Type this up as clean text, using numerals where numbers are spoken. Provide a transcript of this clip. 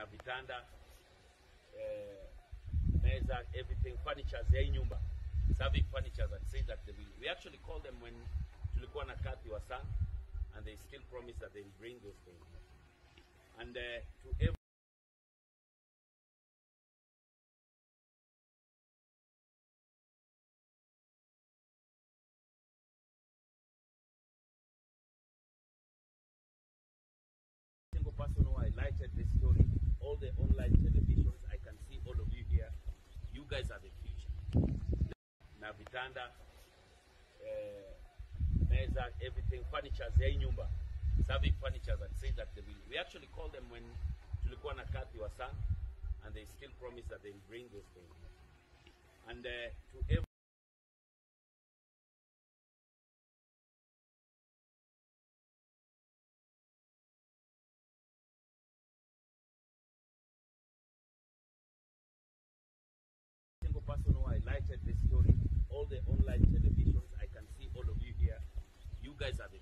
na vitanda, meza, everything, furnitures ya hii nyumba, serving furnitures that say that they will. We actually call them when tulikuwa na Kathy wa Sun, and they still promise that they will bring those things. And to every single person who highlighted this story, all the online televisions, I can see all of you here. You guys are the future. Na vitanda, meza, everything, furnitures ya hii nyumba, serving furnitures that say that they will. We actually call them when tulikuwa na Kathy wa Sun, and they still promise that they will bring those things. And to every single person who highlighted this story, all the online televisions, I can see all of you here. You guys are the